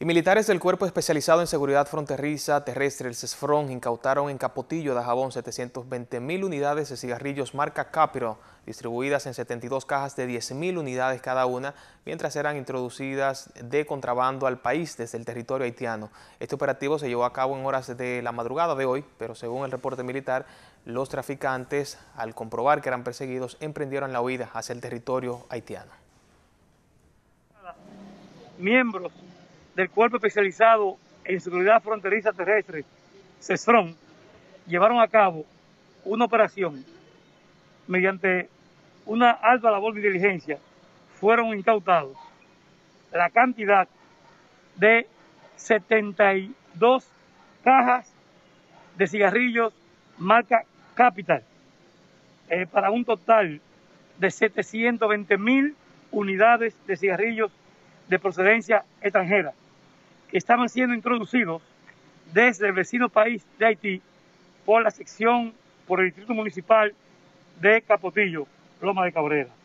Y militares del Cuerpo Especializado en Seguridad Fronteriza Terrestre, el CESFRON, incautaron en Capotillo, Dajabón, 720.000 unidades de cigarrillos marca Capital, distribuidas en 72 cajas de 10.000 unidades cada una, mientras eran introducidas de contrabando al país desde el territorio haitiano. Este operativo se llevó a cabo en horas de la madrugada de hoy, pero según el reporte militar, los traficantes, al comprobar que eran perseguidos, emprendieron la huida hacia el territorio haitiano. Miembros del Cuerpo Especializado en Seguridad Fronteriza Terrestre, CESFRON, llevaron a cabo una operación. Mediante una alta labor de diligencia fueron incautados la cantidad de 72 cajas de cigarrillos marca Capital, para un total de 720.000 unidades de cigarrillos de procedencia extranjera, que estaban siendo introducidos desde el vecino país de Haití por el Distrito Municipal de Capotillo, Loma de Cabrera.